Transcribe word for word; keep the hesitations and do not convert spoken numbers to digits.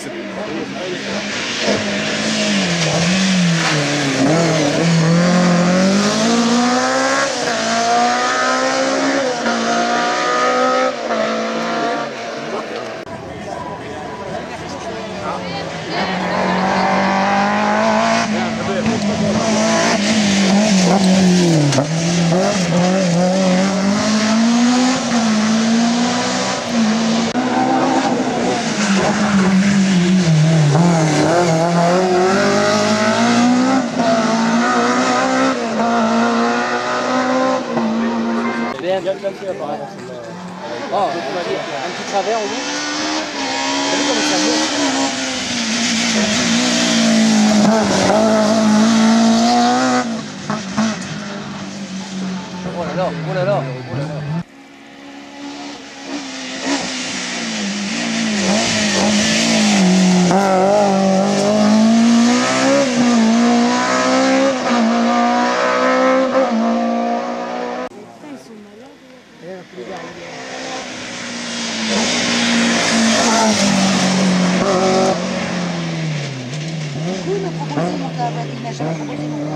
Oh, un petit travers au bout. T'as vu comment ça monte? Oh là là, oh là là, oh là là. Oui, il m'a proposé mon patinage, il m'a proposé mon